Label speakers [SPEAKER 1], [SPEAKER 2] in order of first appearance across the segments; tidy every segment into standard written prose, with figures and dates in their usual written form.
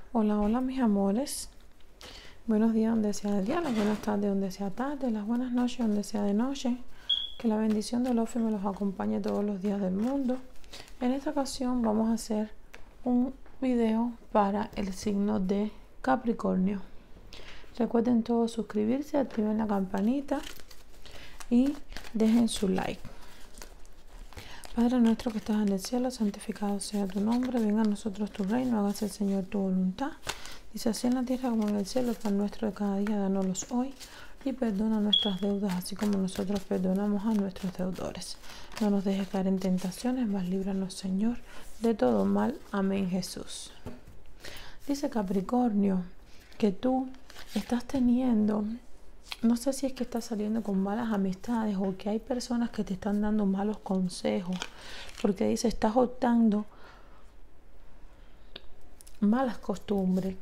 [SPEAKER 1] Hola, hola mis amores. Buenos días donde sea de día, las buenas tardes donde sea tarde, las buenas noches donde sea de noche. Que la bendición de Lofi me los acompañe todos los días del mundo. En esta ocasión vamos a hacer un video para el signo de Capricornio. Recuerden todos suscribirse, activen la campanita y dejen su like. Padre nuestro que estás en el cielo, santificado sea tu nombre, venga a nosotros tu reino, hágase el Señor tu voluntad. Dice así en la tierra como en el cielo, el pan nuestro de cada día, dánoslos hoy, y perdona nuestras deudas, así como nosotros perdonamos a nuestros deudores. No nos dejes caer en tentaciones, mas líbranos, Señor, de todo mal. Amén, Jesús. Dice Capricornio, que tú estás teniendo, no sé si es que estás saliendo con malas amistades o que hay personas que te están dando malos consejos, porque dice, estás optando malas costumbres.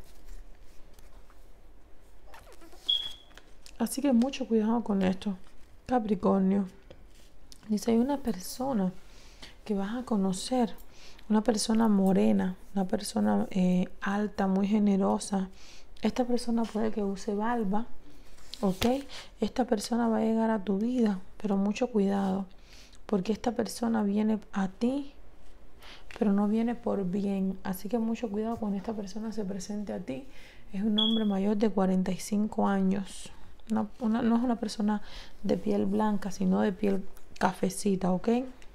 [SPEAKER 1] Así que mucho cuidado con esto, Capricornio. Dice, hay una persona que vas a conocer, una persona morena, una persona alta, muy generosa. Esta persona puede que use barba, ¿ok? Esta persona va a llegar a tu vida, pero mucho cuidado, porque esta persona viene a ti, pero no viene por bien. Así que mucho cuidado cuando esta persona se presente a ti. Es un hombre mayor de 45 años. No es una persona de piel blanca, sino de piel cafecita, ¿ok?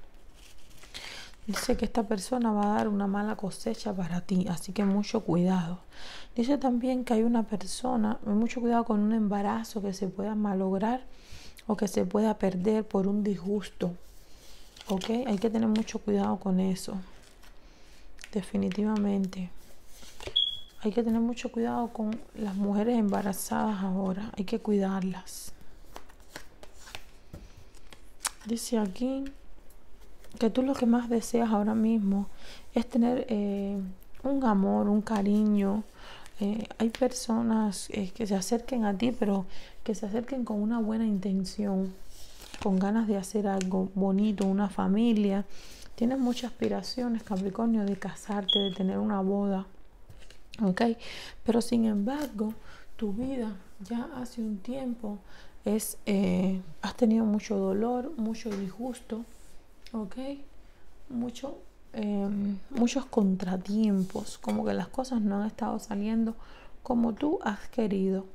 [SPEAKER 1] Dice que esta persona va a dar una mala cosecha para ti, así que mucho cuidado. Dice también que hay una persona, mucho cuidado con un embarazo que se pueda malograr o que se pueda perder por un disgusto, ¿ok? Hay que tener mucho cuidado con eso, definitivamente. Hay que tener mucho cuidado con las mujeres embarazadas ahora. Hay que cuidarlas. Dice aquí que tú lo que más deseas ahora mismo es tener un amor, un cariño. Hay personas que se acerquen a ti, pero que se acerquen con una buena intención, con ganas de hacer algo bonito, una familia. Tienes muchas aspiraciones, Capricornio, de casarte, de tener una boda. Ok, pero sin embargo, tu vida ya hace un tiempo has tenido mucho dolor, mucho disgusto, ok, muchos contratiempos, como que las cosas no han estado saliendo como tú has querido.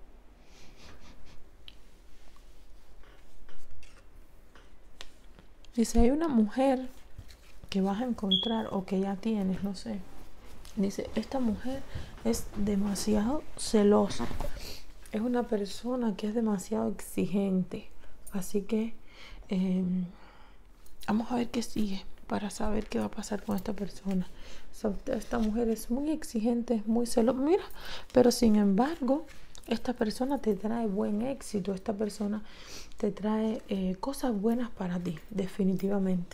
[SPEAKER 1] Dice, hay una mujer que vas a encontrar o que ya tienes, no sé. Dice, esta mujer es demasiado celosa. Es una persona que es demasiado exigente. Así que vamos a ver qué sigue para saber qué va a pasar con esta persona. Esta mujer es muy exigente, es muy celosa. Mira, pero sin embargo, esta persona te trae buen éxito. Esta persona te trae cosas buenas para ti, definitivamente.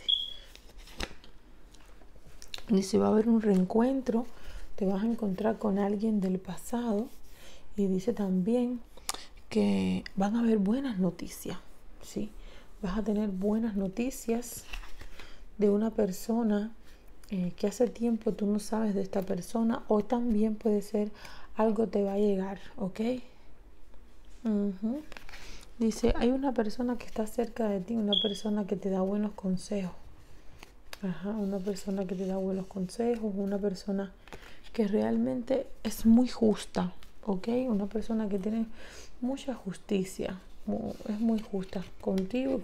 [SPEAKER 1] Y si va a haber un reencuentro, te vas a encontrar con alguien del pasado. Y dice también que van a haber buenas noticias, ¿sí? Vas a tener buenas noticias de una persona que hace tiempo tú no sabes de esta persona, o también puede ser algo te va a llegar, ¿ok? Dice, hay una persona que está cerca de ti, una persona que te da buenos consejos. Ajá, una persona que te da buenos consejos, una persona que realmente es muy justa, ¿ok? Una persona que tiene mucha justicia, es muy justa contigo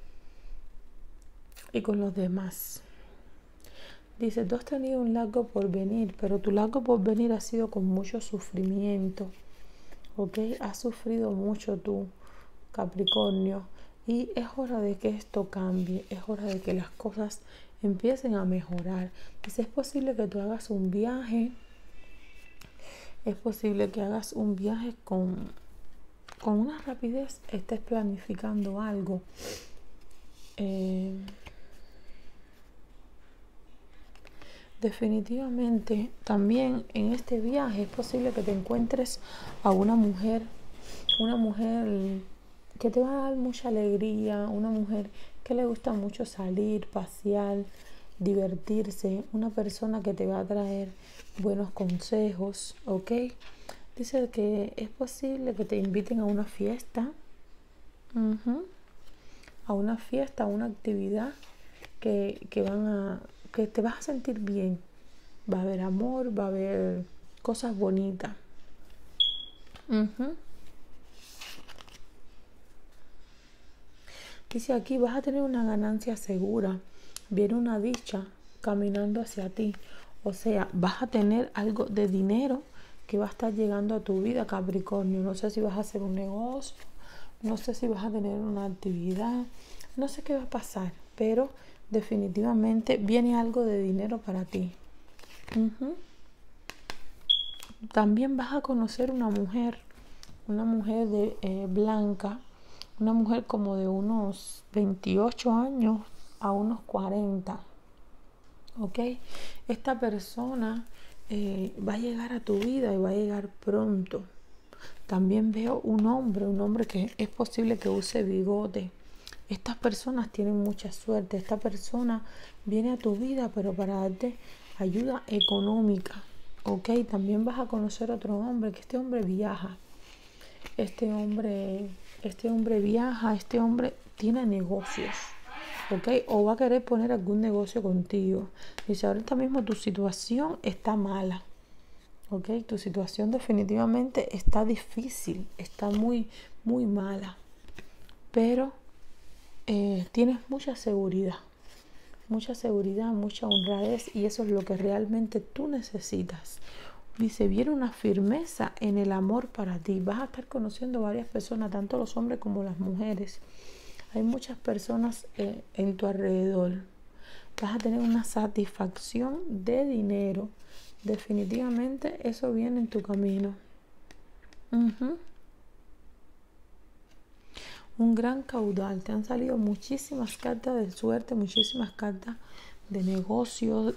[SPEAKER 1] y con los demás. Dice, tú has tenido un largo porvenir, pero tu largo porvenir ha sido con mucho sufrimiento, ¿ok? Has sufrido mucho tú, Capricornio, y es hora de que esto cambie, es hora de que las cosas empiecen a mejorar. Dice, es posible que tú hagas un viaje, es posible que hagas un viaje con una rapidez, estés planificando algo. Definitivamente también en este viaje es posible que te encuentres a una mujer que te va a dar mucha alegría, una mujer que le gusta mucho salir, pasear. divertirse, una persona que te va a traer buenos consejos, ¿ok? Dice que es posible que te inviten a una fiesta, a una fiesta, a una actividad que te vas a sentir bien. Va a haber amor, va a haber cosas bonitas. Dice aquí, vas a tener una ganancia segura. Viene una dicha caminando hacia ti. O sea, vas a tener algo de dinero que va a estar llegando a tu vida, Capricornio. No sé si vas a hacer un negocio, no sé si vas a tener una actividad, no sé qué va a pasar, pero definitivamente viene algo de dinero para ti. También vas a conocer una mujer blanca, una mujer como de unos 28 años a unos 40. ¿Ok? Esta persona va a llegar a tu vida y va a llegar pronto. También veo un hombre que es posible que use bigote. Estas personas tienen mucha suerte. Esta persona viene a tu vida, pero para darte ayuda económica. ¿Ok? También vas a conocer otro hombre, que este hombre viaja. Este hombre viaja, este hombre tiene negocios. ¿Ok? O va a querer poner algún negocio contigo. Dice, ahorita mismo tu situación está mala. ¿Ok? Tu situación definitivamente está difícil, está muy, muy mala. Pero tienes mucha seguridad, mucha honradez, y eso es lo que realmente tú necesitas. Dice, viene una firmeza en el amor para ti. Vas a estar conociendo varias personas, tanto los hombres como las mujeres. Hay muchas personas en tu alrededor. Vas a tener una satisfacción de dinero. Definitivamente eso viene en tu camino. Un gran caudal. Te han salido muchísimas cartas de suerte, muchísimas cartas de negocios,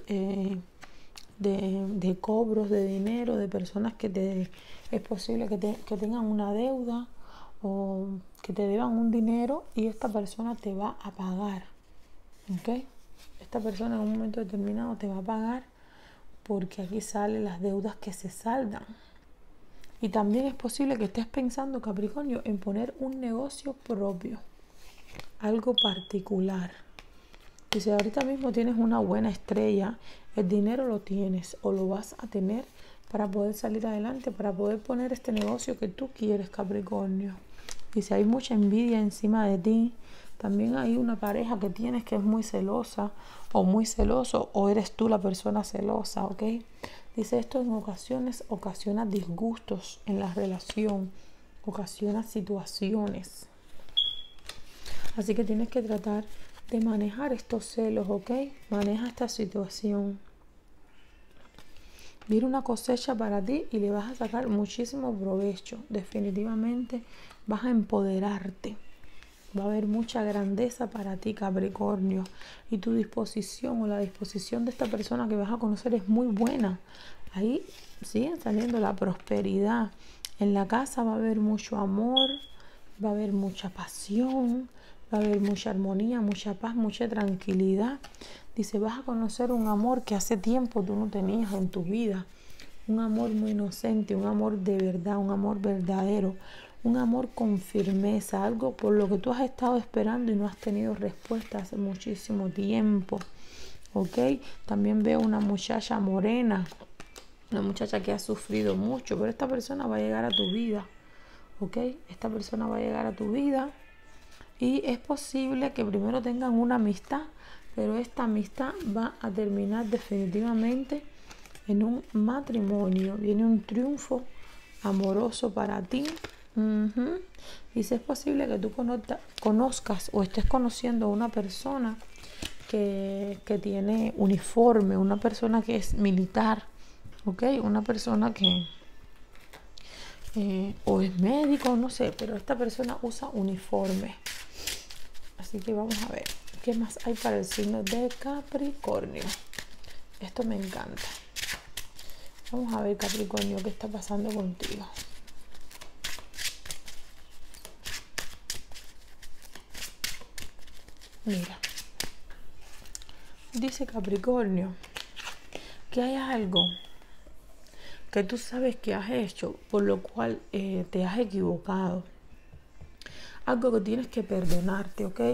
[SPEAKER 1] de cobros de dinero, de personas que es posible que tengan una deuda o que te deban un dinero y esta persona te va a pagar. ¿Ok? Esta persona en un momento determinado te va a pagar, porque aquí salen las deudas que se saldan. Y también es posible que estés pensando, Capricornio, en poner un negocio propio, algo particular. Dice, ahorita mismo tienes una buena estrella, el dinero lo tienes o lo vas a tener para poder salir adelante, para poder poner este negocio que tú quieres, Capricornio. Dice, hay mucha envidia encima de ti. También hay una pareja que tienes que es muy celosa o muy celoso, o eres tú la persona celosa, ¿ok? Dice, esto en ocasiones ocasiona disgustos en la relación, ocasiona situaciones. Así que tienes que tratar de manejar estos celos, ¿ok? Maneja esta situación. Viene una cosecha para ti y le vas a sacar muchísimo provecho. Definitivamente vas a empoderarte. Va a haber mucha grandeza para ti, Capricornio. Y tu disposición o la disposición de esta persona que vas a conocer es muy buena. Ahí siguen saliendo la prosperidad. En la casa va a haber mucho amor, va a haber mucha pasión, va a haber mucha armonía, mucha paz, mucha tranquilidad. Dice, vas a conocer un amor que hace tiempo tú no tenías en tu vida. Un amor muy inocente, un amor de verdad, un amor verdadero. Un amor con firmeza, algo por lo que tú has estado esperando y no has tenido respuesta hace muchísimo tiempo. ¿Ok? También veo una muchacha morena, una muchacha que ha sufrido mucho, pero esta persona va a llegar a tu vida. ¿Ok? Esta persona va a llegar a tu vida y es posible que primero tengan una amistad, pero esta amistad va a terminar definitivamente en un matrimonio. Viene un triunfo amoroso para ti. Dice, es posible que tú conozcas o estés conociendo a una persona que tiene uniforme, una persona que es militar, ¿ok? Una persona que o es médico, no sé, pero esta persona usa uniforme. Así que vamos a ver qué más hay para el signo de Capricornio. Esto me encanta. Vamos a ver, Capricornio, qué está pasando contigo. Mira, Dice Capricornio que hay algo que tú sabes que has hecho, por lo cual te has equivocado. Algo que tienes que perdonarte, ¿ok?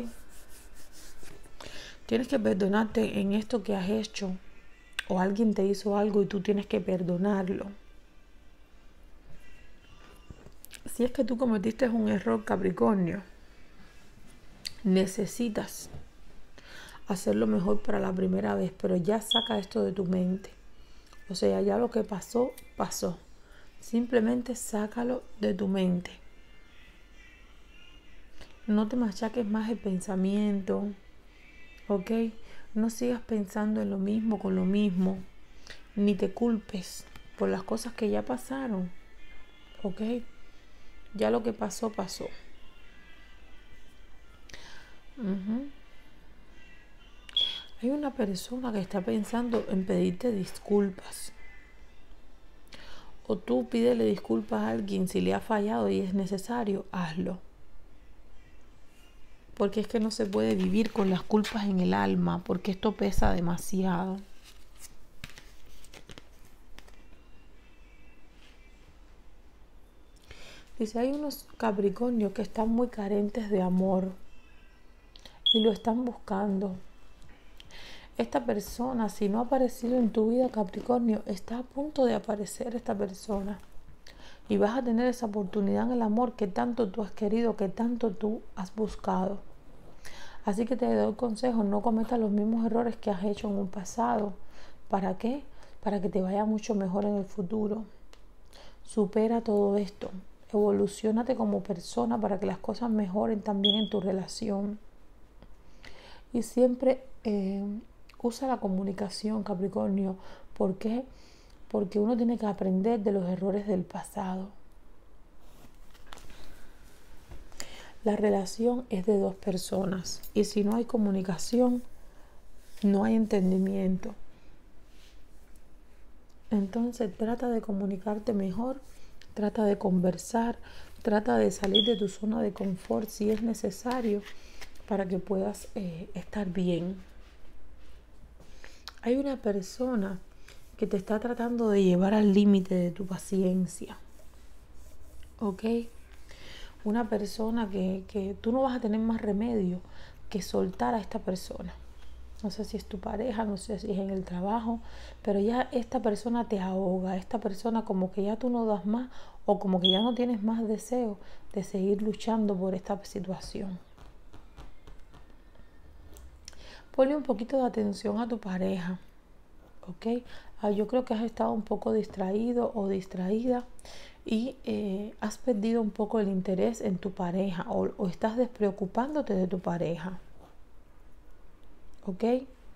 [SPEAKER 1] Tienes que perdonarte en esto que has hecho, o alguien te hizo algo y tú tienes que perdonarlo. Si es que tú cometiste un error, Capricornio, necesitas hacerlo mejor para la primera vez, pero ya saca esto de tu mente. O sea, ya lo que pasó, pasó. Simplemente sácalo de tu mente. No te machaques más el pensamiento, ¿ok? No sigas pensando en lo mismo con lo mismo, ni te culpes por las cosas que ya pasaron, ¿ok? Ya lo que pasó, pasó. Hay una persona que está pensando en pedirte disculpas. O tú pídele disculpas a alguien si le ha fallado y es necesario, hazlo. Porque es que no se puede vivir con las culpas en el alma, porque esto pesa demasiado. Dice, hay unos Capricornios que están muy carentes de amor y lo están buscando. Esta persona, si no ha aparecido en tu vida, Capricornio, está a punto de aparecer esta persona. Y vas a tener esa oportunidad en el amor que tanto tú has querido, que tanto tú has buscado. Así que te doy consejo, no cometas los mismos errores que has hecho en un pasado. ¿Para qué? Para que te vaya mucho mejor en el futuro. Supera todo esto. Evoluciónate como persona para que las cosas mejoren también en tu relación. Y siempre usa la comunicación, Capricornio. ¿Por qué? Porque uno tiene que aprender de los errores del pasado. La relación es de dos personas y si no hay comunicación, no hay entendimiento. Entonces trata de comunicarte mejor, trata de conversar, trata de salir de tu zona de confort si es necesario para que puedas estar bien. Hay una persona que te está tratando de llevar al límite de tu paciencia, ¿ok? Una persona que tú no vas a tener más remedio que soltar a esta persona. No sé si es tu pareja, no sé si es en el trabajo, pero ya esta persona te ahoga, esta persona como que ya tú no das más o como que ya no tienes más deseo de seguir luchando por esta situación. Ponle un poquito de atención a tu pareja, ¿ok? Yo creo que has estado un poco distraído o distraída y has perdido un poco el interés en tu pareja o estás despreocupándote de tu pareja, ¿ok?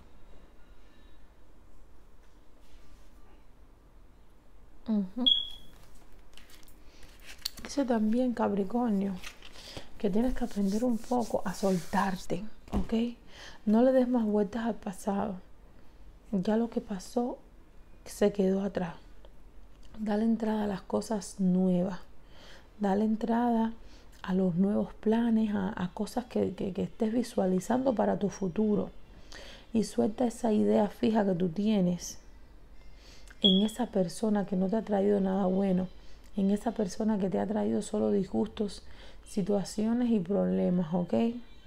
[SPEAKER 1] Dice también Capricornio que tienes que aprender un poco a soltarte, ¿ok? No le des más vueltas al pasado. Ya lo que pasó se quedó atrás. Dale entrada a las cosas nuevas. Dale entrada a los nuevos planes, a cosas que estés visualizando para tu futuro. Y suelta esa idea fija que tú tienes en esa persona que no te ha traído nada bueno, en esa persona que te ha traído solo disgustos, situaciones y problemas, ¿ok?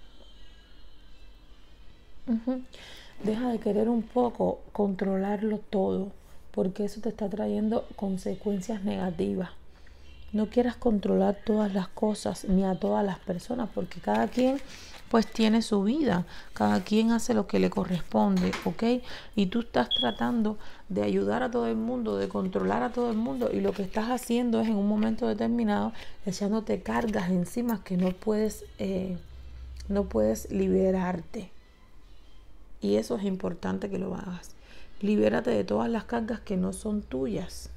[SPEAKER 1] Deja de querer un poco controlarlo todo, porque eso te está trayendo consecuencias negativas. No quieras controlar todas las cosas ni a todas las personas, porque cada quien pues tiene su vida, cada quien hace lo que le corresponde, ¿ok? Y tú estás tratando de ayudar a todo el mundo, de controlar a todo el mundo, y lo que estás haciendo es en un momento determinado echándote cargas encima que no puedes liberarte. Y eso es importante que lo hagas. Libérate de todas las cargas que no son tuyas.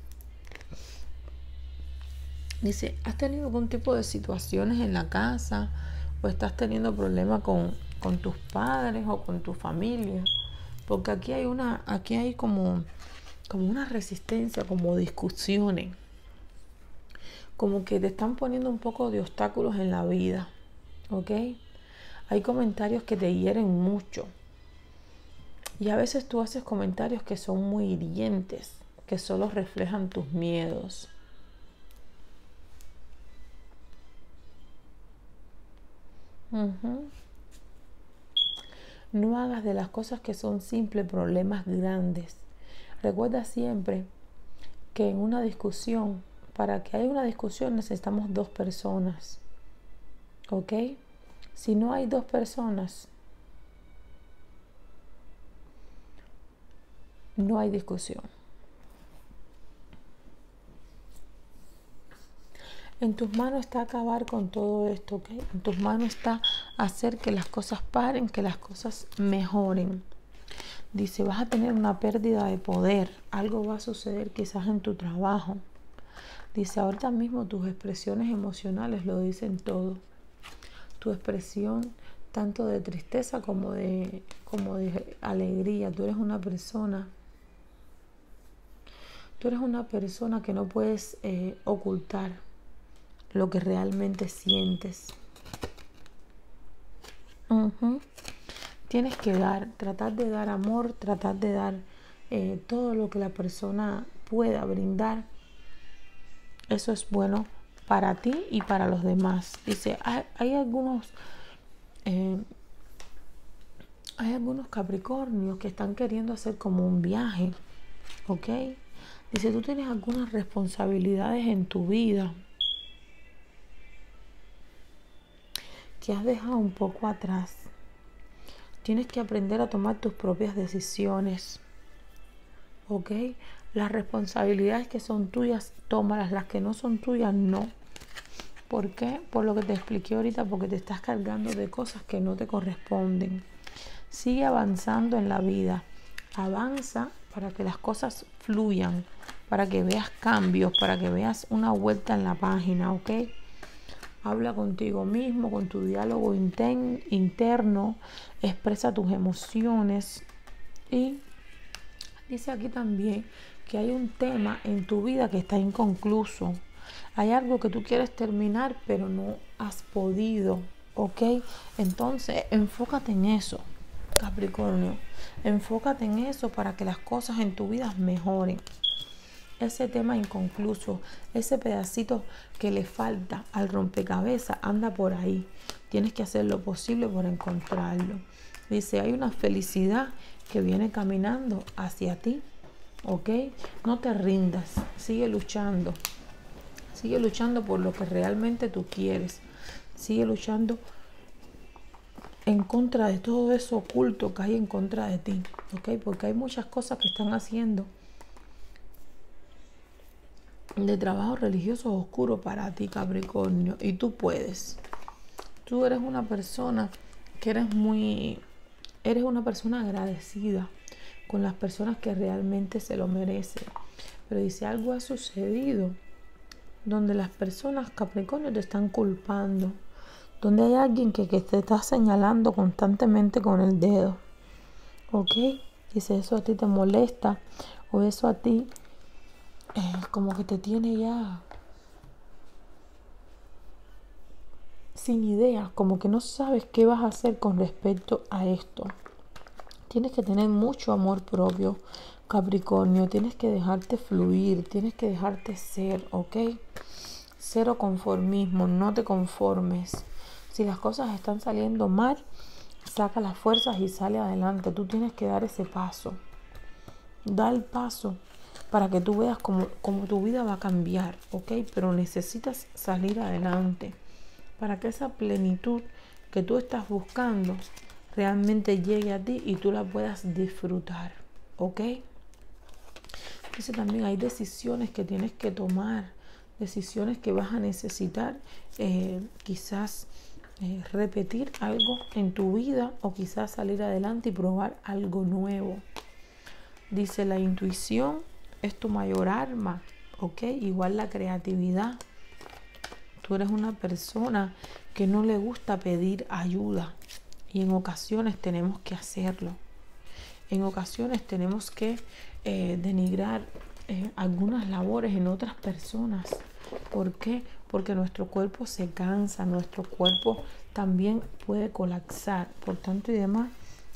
[SPEAKER 1] Dice, ¿has tenido algún tipo de situaciones en la casa? ¿O estás teniendo problemas con tus padres o con tu familia? Porque aquí hay como una resistencia, como discusiones. Como que te están poniendo un poco de obstáculos en la vida. ¿Ok? Hay comentarios que te hieren mucho. Y a veces tú haces comentarios que son muy hirientes, que solo reflejan tus miedos. No hagas de las cosas que son simples problemas grandes. Recuerda siempre que en una discusión, para que haya una discusión necesitamos dos personas. ¿Ok? Si no hay dos personas, no hay discusión. En tus manos está acabar con todo esto, ¿ok? En tus manos está hacer que las cosas paren, que las cosas mejoren. Dice, vas a tener una pérdida de poder. Algo va a suceder quizás en tu trabajo. Dice, ahorita mismo tus expresiones emocionales lo dicen todo. Tu expresión tanto de tristeza como de alegría. Tú eres una persona que no puedes ocultar lo que realmente sientes. Tienes que tratar de dar amor, tratar de dar todo lo que la persona pueda brindar. Eso es bueno para ti y para los demás. Dice, hay algunos Capricornios que están queriendo hacer como un viaje, ¿ok? Dice, tú tienes algunas responsabilidades en tu vida que has dejado un poco atrás. Tienes que aprender a tomar tus propias decisiones, ¿ok? Las responsabilidades que son tuyas, tómalas. Las que no son tuyas, no. ¿Por qué? Por lo que te expliqué ahorita, porque te estás cargando de cosas que no te corresponden. Sigue avanzando en la vida. Avanza para que las cosas fluyan, para que veas cambios, para que veas una vuelta en la página, ¿ok? Habla contigo mismo, con tu diálogo interno, expresa tus emociones. Y dice aquí también que hay un tema en tu vida que está inconcluso. Hay algo que tú quieres terminar, pero no has podido, ¿ok? Entonces, enfócate en eso, Capricornio. Enfócate en eso para que las cosas en tu vida mejoren. Ese tema inconcluso, ese pedacito que le falta al rompecabezas, anda por ahí. Tienes que hacer lo posible por encontrarlo. Dice, hay una felicidad que viene caminando hacia ti, ¿ok? No te rindas, sigue luchando. Sigue luchando por lo que realmente tú quieres. Sigue luchando en contra de todo eso oculto que hay en contra de ti, ¿ok? Porque hay muchas cosas que están haciendo de trabajo religioso oscuro para ti, Capricornio, y tú puedes. Tú eres una persona que eres una persona agradecida con las personas que realmente se lo merecen. Pero dice, algo ha sucedido donde las personas, Capricornio, te están culpando, donde hay alguien que te está señalando constantemente con el dedo, ¿ok? Dice, eso a ti te molesta, o eso a ti como que te tiene ya sin idea, como que no sabes qué vas a hacer con respecto a esto. Tienes que tener mucho amor propio, Capricornio. Tienes que dejarte fluir, tienes que dejarte ser, ¿ok? Cero conformismo, no te conformes. Si las cosas están saliendo mal, saca las fuerzas y sale adelante. Tú tienes que dar ese paso. Da el paso para que tú veas cómo tu vida va a cambiar, ¿ok? Pero necesitas salir adelante para que esa plenitud que tú estás buscando realmente llegue a ti y tú la puedas disfrutar, ¿ok? Dice también, hay decisiones que tienes que tomar, decisiones que vas a necesitar, quizás repetir algo en tu vida o quizás salir adelante y probar algo nuevo. Dice, la intuición es tu mayor arma, ¿ok? Igual la creatividad. Tú eres una persona que no le gusta pedir ayuda y en ocasiones tenemos que hacerlo. En ocasiones tenemos que denigrar algunas labores en otras personas. ¿Por qué? Porque nuestro cuerpo se cansa, nuestro cuerpo también puede colapsar. Por tanto y demás,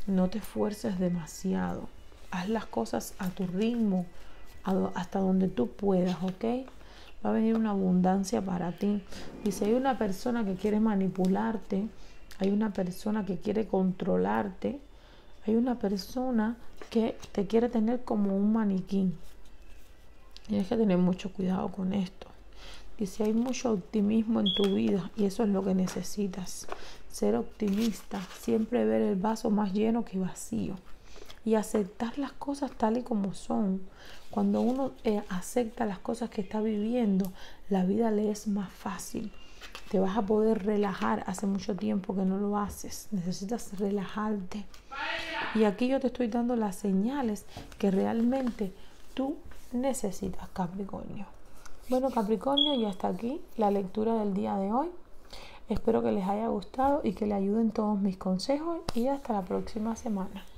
[SPEAKER 1] No te esfuerces demasiado. Haz las cosas a tu ritmo, hasta donde tú puedas, ¿ok? Va a venir una abundancia para ti. Y si hay una persona que quiere manipularte, hay una persona que quiere controlarte, hay una persona que te quiere tener como un maniquí. Tienes que tener mucho cuidado con esto. Y si hay mucho optimismo en tu vida, y eso es lo que necesitas, ser optimista, siempre ver el vaso más lleno que vacío y aceptar las cosas tal y como son. Cuando uno acepta las cosas que está viviendo, la vida le es más fácil. Te vas a poder relajar. Hace mucho tiempo que no lo haces. Necesitas relajarte. Y aquí yo te estoy dando las señales que realmente tú necesitas, Capricornio. Bueno, Capricornio, y hasta aquí la lectura del día de hoy. Espero que les haya gustado y que le ayuden todos mis consejos, y hasta la próxima semana.